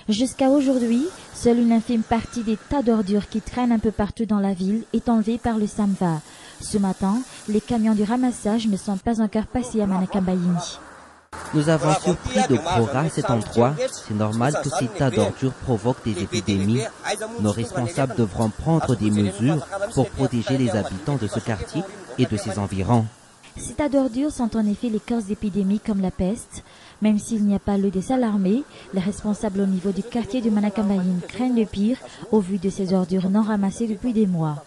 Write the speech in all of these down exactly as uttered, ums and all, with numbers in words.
Jusqu'à aujourd'hui, seule une infime partie des tas d'ordures qui traînent un peu partout dans la ville est enlevée par le SAMVA. Ce matin, les camions du ramassage ne sont pas encore passés à Manakambayini. Nous avons surpris de gros rats à cet endroit. C'est normal que ces tas d'ordures provoquent des épidémies. Nos responsables devront prendre des mesures pour protéger les habitants de ce quartier et de ses environs. Ces tas d'ordures sont en effet les causes d'épidémies comme la peste. Même s'il n'y a pas lieu de s'alarmer, les responsables au niveau du quartier de Manakambayini craignent le pire au vu de ces ordures non ramassées depuis des mois.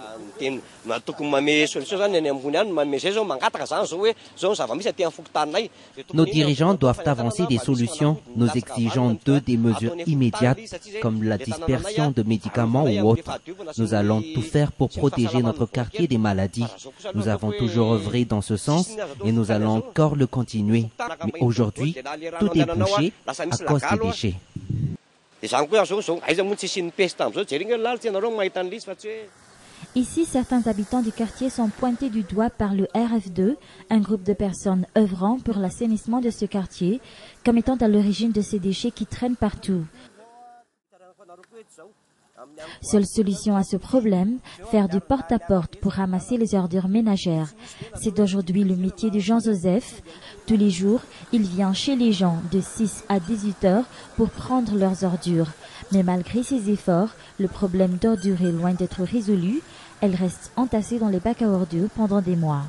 Nos dirigeants doivent avancer des solutions. Nous exigeons d'eux des mesures immédiates, comme la dispersion de médicaments ou autres. Nous allons tout faire pour protéger notre quartier des maladies. Nous avons toujours œuvré dans ce sens et nous allons encore le continuer. Mais aujourd'hui, tout est bouché à cause des déchets. Ici, certains habitants du quartier sont pointés du doigt par le R F deux, un groupe de personnes œuvrant pour l'assainissement de ce quartier, comme étant à l'origine de ces déchets qui traînent partout. Seule solution à ce problème, faire du porte-à-porte pour ramasser les ordures ménagères. C'est aujourd'hui le métier de Jean-Joseph. Tous les jours, il vient chez les gens de six à dix-huit heures pour prendre leurs ordures. Mais malgré ses efforts, le problème d'ordures est loin d'être résolu. Elle reste entassée dans les bacs à ordures pendant des mois.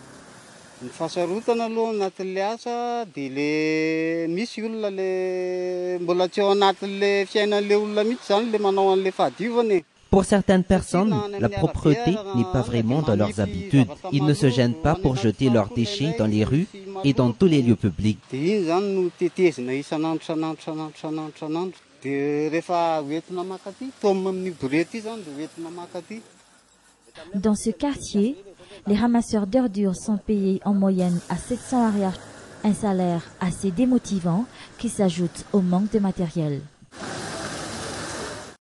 Pour certaines personnes, la propreté n'est pas vraiment dans leurs habitudes. Ils ne se gênent pas pour jeter leurs déchets dans les rues et dans tous les lieux publics. Dans ce quartier, les ramasseurs d'ordures sont payés en moyenne à sept cents arias, un salaire assez démotivant qui s'ajoute au manque de matériel.